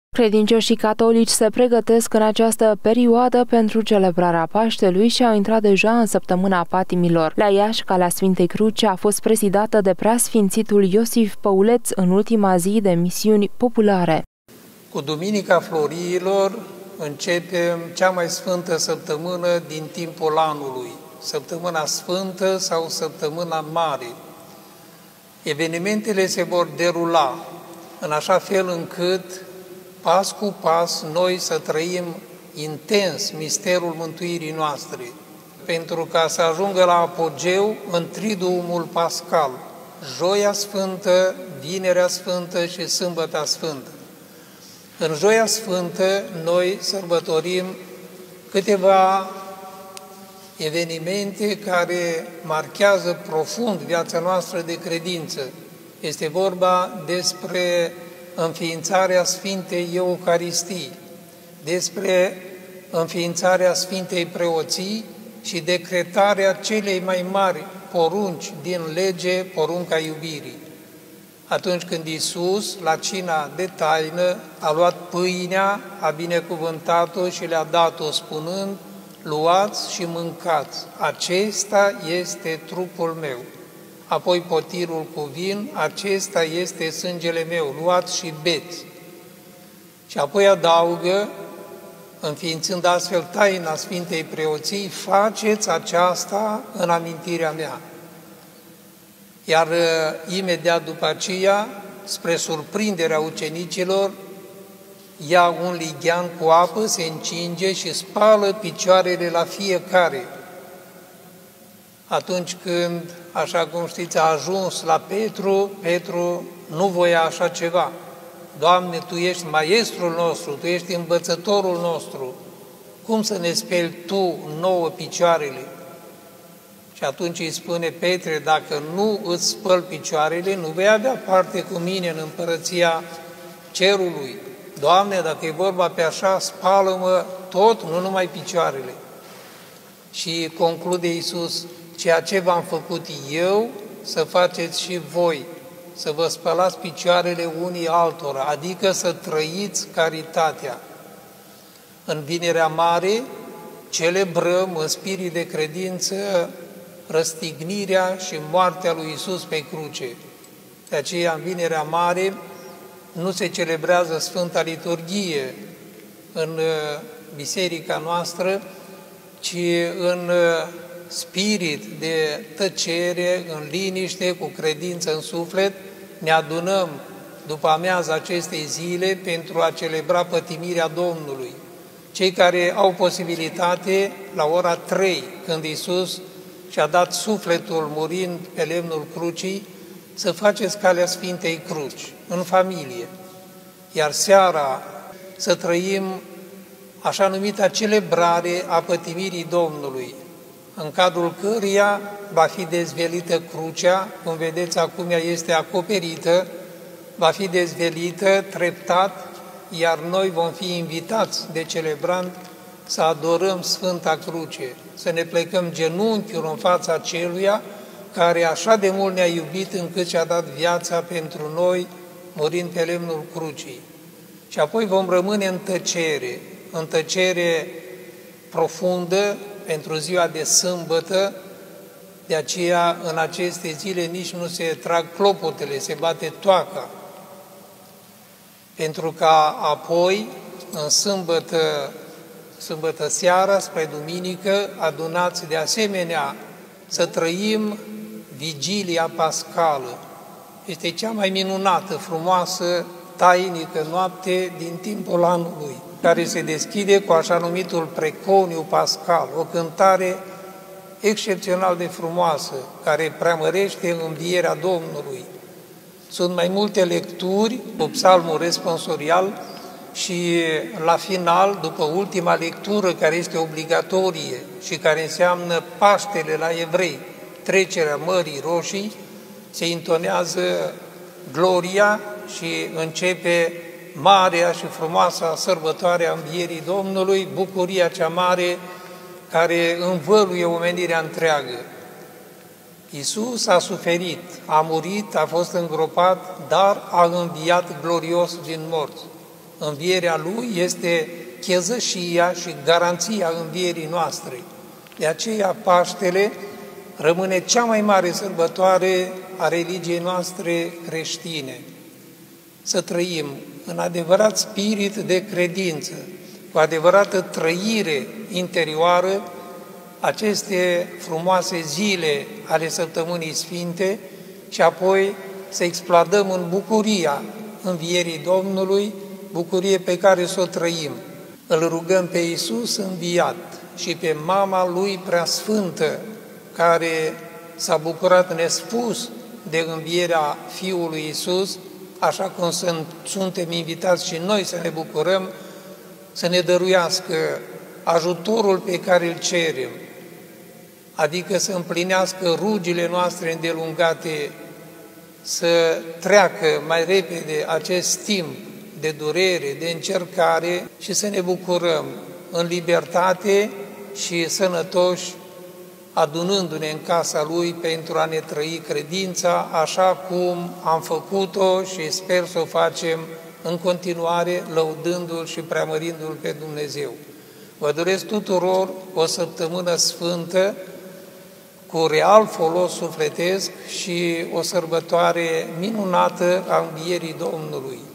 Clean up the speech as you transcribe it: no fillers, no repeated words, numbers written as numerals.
Credincioșii catolici se pregătesc în această perioadă pentru celebrarea Paștelui și au intrat deja în săptămâna patimilor. La Iași, calea Sfintei Cruci a fost prezidată de preasfințitul Iosif Păuleț în ultima zi de misiuni populare. Cu Duminica Floriilor începem cea mai sfântă săptămână din timpul anului, Săptămâna Sfântă sau Săptămâna Mare. Evenimentele se vor derula în așa fel încât, pas cu pas, noi să trăim intens misterul mântuirii noastre, pentru ca să ajungă la apogeu în Triduumul Pascal, Joia Sfântă, Vinerea Sfântă și Sâmbăta Sfântă. În Joia Sfântă noi sărbătorim câteva evenimente care marchează profund viața noastră de credință. Este vorba despre înființarea Sfintei Eucaristii, despre înființarea Sfintei Preoții și decretarea celei mai mari porunci din lege, porunca iubirii. Atunci când Iisus, la cina de taină, a luat pâinea, a binecuvântat-o și le-a dat-o spunând: luați și mâncați, acesta este trupul meu. Apoi potirul cu vin, acesta este sângele meu, luați și beți. Și apoi adaugă, înființând astfel taina Sfintei Preoții: faceți aceasta în amintirea mea. Iar imediat după aceea, spre surprinderea ucenicilor, ia un lighean cu apă, se încinge și spală picioarele la fiecare. Atunci când, așa cum știți, a ajuns la Petru, Petru nu voia așa ceva. Doamne, Tu ești maestrul nostru, Tu ești învățătorul nostru, cum să ne speli Tu nouă picioarele? Și atunci îi spune: Petre, dacă nu îți spăl picioarele, nu vei avea parte cu mine în împărăția cerului. Doamne, dacă e vorba pe așa, spală-mă tot, nu numai picioarele. Și conclude Iisus: ceea ce v-am făcut eu, să faceți și voi, să vă spălați picioarele unii altora, adică să trăiți caritatea. În Vinerea Mare celebrăm în spirit de credință răstignirea și moartea lui Iisus pe cruce. De aceea, în Vinerea Mare nu se celebrează Sfânta Liturghie în biserica noastră, ci în spirit de tăcere, în liniște, cu credință în suflet, ne adunăm după amiaza acestei zile pentru a celebra pătimirea Domnului. Cei care au posibilitate, la ora 3, când Iisus și-a dat sufletul murind pe lemnul crucii, să faceți calea Sfintei Cruci, în familie. Iar seara să trăim așa numita celebrare a pătimirii Domnului, în cadrul căreia va fi dezvelită crucea, cum vedeți acum ea este acoperită, va fi dezvelită treptat, iar noi vom fi invitați de celebrant să adorăm Sfânta Cruce, să ne plecăm genunchiul în fața celuia care așa de mult ne-a iubit încât și-a dat viața pentru noi, murind pe lemnul crucii. Și apoi vom rămâne în tăcere profundă pentru ziua de sâmbătă. De aceea, în aceste zile nici nu se trag clopotele, se bate toaca, pentru ca apoi, în sâmbătă seara, spre duminică, adunați de asemenea să trăim Vigilia Pascală. Este cea mai minunată, frumoasă, tainică noapte din timpul anului, care se deschide cu așa numitul Preconiu Pascal, o cântare excepțional de frumoasă, care preamărește învierea Domnului. Sunt mai multe lecturi cu psalmul responsorial și la final, după ultima lectură, care este obligatorie și care înseamnă Paștele la evrei, trecerea Mării Roșii, se intonează Gloria și începe marea și frumoasa sărbătoare a învierii Domnului, bucuria cea mare care învăluie omenirea întreagă. Iisus a suferit, a murit, a fost îngropat, dar a înviat glorios din morți. Învierea Lui este chezășia și garanția învierii noastre. De aceea Paștele rămâne cea mai mare sărbătoare a religiei noastre creștine. Să trăim în adevărat spirit de credință, cu adevărată trăire interioară, aceste frumoase zile ale Săptămânii Sfinte și apoi să expladăm în bucuria învierii Domnului, bucurie pe care să o trăim. Îl rugăm pe Iisus înviat și pe mama Lui Preasfântă, care s-a bucurat nespus de învierea Fiului Iisus, așa cum suntem invitați și noi să ne bucurăm, să ne dăruiască ajutorul pe care îl cerem, adică să împlinească rugile noastre îndelungate, să treacă mai repede acest timp de durere, de încercare și să ne bucurăm în libertate și sănătoși, adunându-ne în casa Lui pentru a ne trăi credința așa cum am făcut-o și sper să o facem în continuare, lăudându-L și preamărindu-L pe Dumnezeu. Vă doresc tuturor o săptămână sfântă, cu real folos sufletesc și o sărbătoare minunată a învierii Domnului.